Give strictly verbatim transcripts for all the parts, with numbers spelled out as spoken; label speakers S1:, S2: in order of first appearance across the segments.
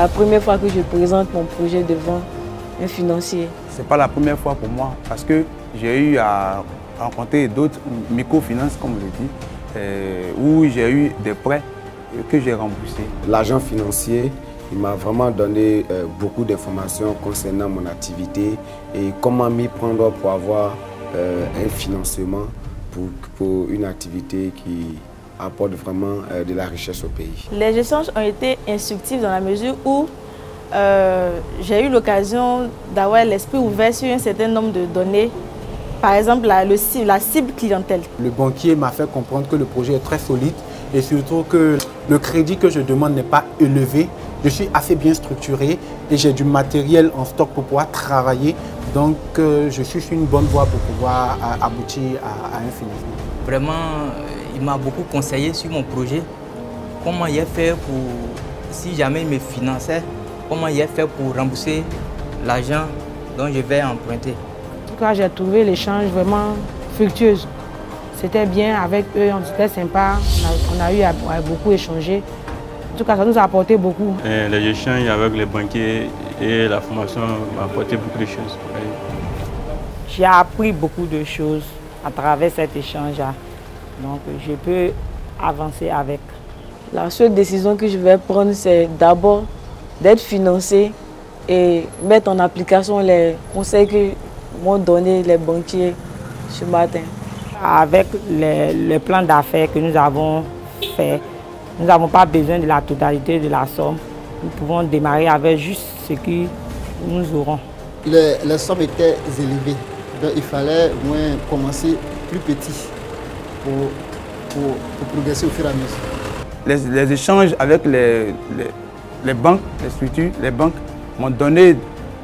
S1: la première fois que je présente mon projet devant un financier.
S2: Ce n'est pas la première fois pour moi parce que j'ai eu à rencontrer d'autres microfinances, comme on le dit, euh, où j'ai eu des prêts que j'ai remboursés.
S3: L'agent financier, il m'a vraiment donné euh, beaucoup d'informations concernant mon activité et comment m'y prendre pour avoir euh, un financement pour, pour une activité qui apporte vraiment euh, de la richesse au pays.
S4: Les échanges ont été instructifs dans la mesure où euh, j'ai eu l'occasion d'avoir l'esprit ouvert sur un certain nombre de données. Par exemple, la, le, la cible clientèle.
S5: Le banquier m'a fait comprendre que le projet est très solide et surtout que le crédit que je demande n'est pas élevé. Je suis assez bien structuré et j'ai du matériel en stock pour pouvoir travailler. Donc, euh, je suis sur une bonne voie pour pouvoir à, aboutir à, à un financement.
S6: Vraiment, il m'a beaucoup conseillé sur mon projet. Comment il a fait pour, si jamais il me finançait, comment il a fait pour rembourser l'argent dont je vais emprunter.
S1: En tout cas, j'ai trouvé l'échange vraiment fructueux. C'était bien avec eux, c'était sympa, on a, on a eu à, à beaucoup échanger. En tout cas, ça nous a apporté beaucoup.
S7: Et les échanges avec les banquiers et la formation m'ont apporté beaucoup de choses.
S8: J'ai appris beaucoup de choses à travers cet échange-là. Donc, je peux avancer avec.
S1: La seule décision que je vais prendre, c'est d'abord d'être financé et mettre en application les conseils que m'ont donné les banquiers ce matin.
S8: Avec les, les plans d'affaires que nous avons faits, nous n'avons pas besoin de la totalité de la somme. Nous pouvons démarrer avec juste ce que nous aurons.
S9: Les, les sommes étaient élevées, donc il fallait au moins commencer plus petit pour, pour, pour progresser au fur et à mesure.
S2: Les, les échanges avec les, les, les banques, les structures, les banques m'ont donné,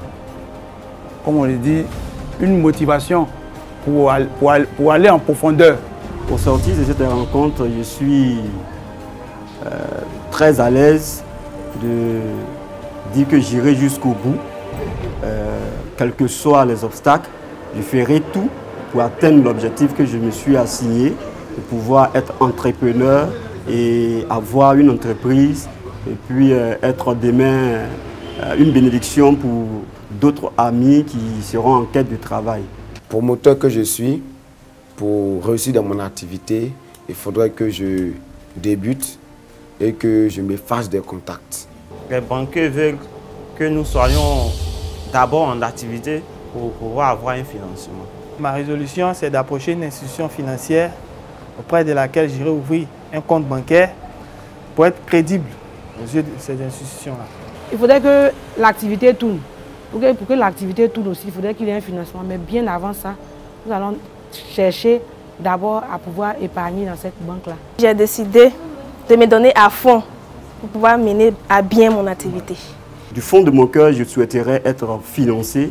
S2: comme on le dit, une motivation pour, pour, pour aller en profondeur.
S10: Au sortir de cette rencontre, je suis euh, très à l'aise de dire que j'irai jusqu'au bout. Euh, quels que soient les obstacles, je ferai tout pour atteindre l'objectif que je me suis assigné, de pouvoir être entrepreneur et avoir une entreprise et puis euh, être demain euh, une bénédiction pour d'autres amis qui seront en quête de travail.
S3: Promoteur que je suis, pour réussir dans mon activité, il faudrait que je débute et que je me fasse des contacts.
S11: Les banquiers veulent que nous soyons d'abord en activité pour pouvoir avoir un financement.
S5: Ma résolution, c'est d'approcher une institution financière auprès de laquelle j'irai ouvrir un compte bancaire pour être crédible aux yeux de ces institutions-là.
S1: Il faudrait que l'activité tourne. Pour que, pour que l'activité tourne aussi, il faudrait qu'il y ait un financement. Mais bien avant ça, nous allons chercher d'abord à pouvoir épargner dans cette banque-là.
S4: J'ai décidé de me donner à fond pour pouvoir mener à bien mon activité.
S10: Du fond de mon cœur, je souhaiterais être financé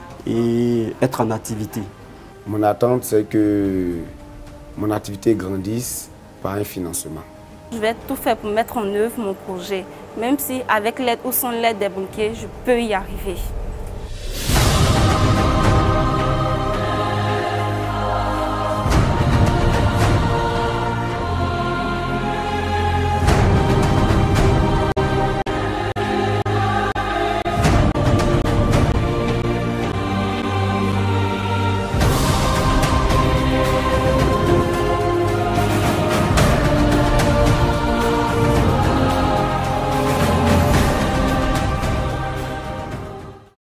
S10: et être en activité.
S3: Mon attente, c'est que mon activité grandisse par un financement.
S4: Je vais tout faire pour mettre en œuvre mon projet, même si avec l'aide ou sans l'aide des banquiers, je peux y arriver.